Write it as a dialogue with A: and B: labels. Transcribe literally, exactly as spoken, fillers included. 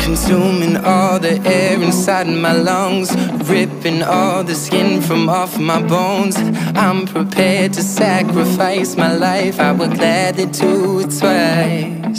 A: consuming all the air inside my lungs, ripping all the skin from off my bones. I'm prepared to sacrifice my life, I would gladly do it twice.